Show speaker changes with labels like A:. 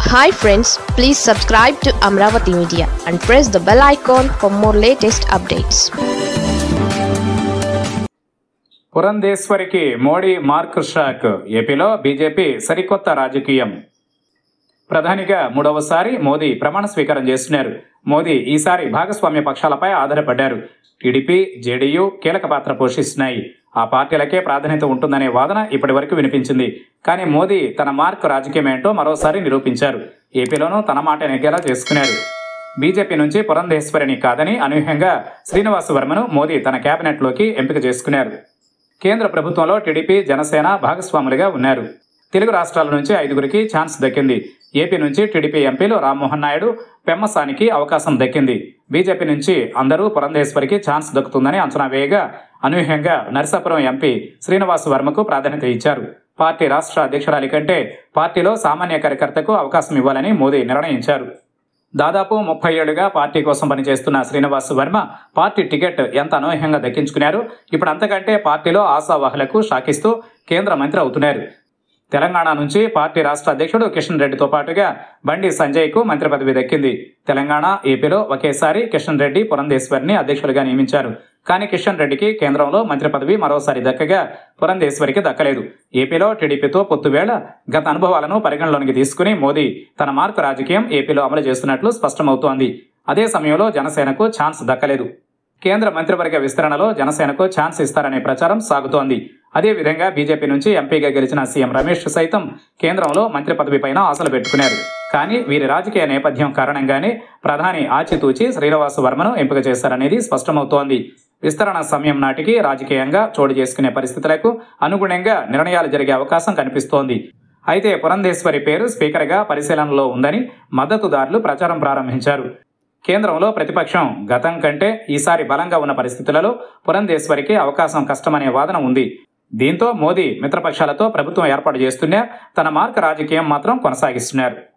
A: Hi friends, please subscribe to Amravati Media and press the bell icon for more latest updates.
B: పురంధేశ్వరికి Modi mark shock. ఏపీలో BJP సరికొత్త రాజకీయం. ప్రధానిగా మూడవసారి మోదీ ప్రమాణ స్వీకారం చేస్తున్నారు. మోదీ ఈసారి భాగస్వామ్య పక్షాలపై ఆధారపడ్డారు. టీడీపీ, జేడీయూ కీలక పాత్ర పోషిస్తున్నాయి. ఆ పార్టీలకే ప్రాధాన్యత ఉంటుందనే వాదన ఇప్పటి వరకు వినిపించింది. కానీ మోదీ తన మార్క్ రాజకీయం ఏంటో మరోసారి నిరూపించారు. ఏపీలోనూ తన మాట నెగ్గేలా చేసుకున్నారు. బీజేపీ నుంచి పురంధేశ్వరిని కాదని అనూహ్యంగా శ్రీనివాస్ వర్మను మోదీ తన కేబినెట్లోకి ఎంపిక చేసుకున్నారు. కేంద్ర ప్రభుత్వంలో టీడీపీ, జనసేన భాగస్వాములుగా ఉన్నారు. తెలుగు రాష్ట్రాల నుంచి 5గురికి ఛాన్స్ దక్కింది. ఏపీ నుంచి టీడీపీ ఎంపీలు రామ్మోహన్ నాయుడు, పెమ్మసానికి అవకాశం దక్కింది. బీజేపీ నుంచి అందరూ పురంధేశ్వరికి ఛాన్స్ దక్కుతుందని అంచనా వేయగా అనూహ్యంగా నరసాపురం ఎంపీ శ్రీనివాస్ వర్మకు ప్రాధాన్యత ఇచ్చారు. పార్టీ రాష్ట్ర అధ్యక్షురాలి కంటే పార్టీలో సామాన్య కార్యకర్తకు అవకాశం ఇవ్వాలని మోదీ నిర్ణయించారు. దాదాపు 30 ఏళ్లుగా పార్టీ కోసం పనిచేస్తున్న శ్రీనివాస్ వర్మ పార్టీ టికెట్ ఎంత అనూహ్యంగా దక్కించుకున్నారు. ఇప్పుడు అంతకంటే పార్టీలో ఆశావాహులకు షాకిస్తూ కేంద్ర మంత్రి అవుతున్నారు. తెలంగాణ నుంచి పార్టీ రాష్ట్ర అధ్యక్షుడు కిషన్ రెడ్డితో పాటుగా బండి సంజయ్కు మంత్రి పదవి దక్కింది. తెలంగాణ, ఏపీలో ఒకేసారి కిషన్ రెడ్డి, పురంధేశ్వరిని అధ్యక్షులుగా నియమించారు. కానీ కిషన్ రెడ్డికి కేంద్రంలో మంత్రి పదవి మరోసారి దక్కగా పురంధేశ్వరికి దక్కలేదు. ఏపీలో టీడీపీతో పొత్తు వేళ గత అనుభవాలను పరిగణలోనికి తీసుకుని మోదీ తన మార్కు రాజకీయం ఏపీలో అమలు చేస్తున్నట్లు స్పష్టమవుతోంది. అదే సమయంలో జనసేనకు ఛాన్స్ దక్కలేదు. కేంద్ర మంత్రివర్గ విస్తరణలో జనసేనకు ఛాన్స్ ఇస్తారనే ప్రచారం సాగుతోంది. అదేవిధంగా బీజేపీ నుంచి ఎంపీగా గెలిచిన సీఎం రమేష్ సైతం కేంద్రంలో మంత్రి పదవిపైన ఆశలు పెట్టుకున్నారు. కానీ వీరి రాజకీయ నేపథ్యం కారణంగానే ప్రధాని ఆచితూచి శ్రీనివాస్ వర్మను ఎంపిక చేశారనేది స్పష్టమవుతోంది. విస్తరణ సమయం నాటికి రాజకీయంగా చోటు చేసుకునే పరిస్థితులకు అనుగుణంగా నిర్ణయాలు జరిగే అవకాశం కనిపిస్తోంది. అయితే పురంధేశ్వరి పేరు స్పీకర్గా పరిశీలనలో ఉందని మద్దతుదారులు ప్రచారం ప్రారంభించారు. కేంద్రంలో ప్రతిపక్షం గతం కంటే ఈసారి బలంగా ఉన్న పరిస్థితులలో పురంధేశ్వరికి అవకాశం కష్టమనే వాదన ఉంది. దీంతో మోదీ మిత్రపక్షాలతో ప్రభుత్వం ఏర్పాటు చేస్తున్నా తన మార్క్ రాజకీయం మాత్రం కొనసాగిస్తున్నారు.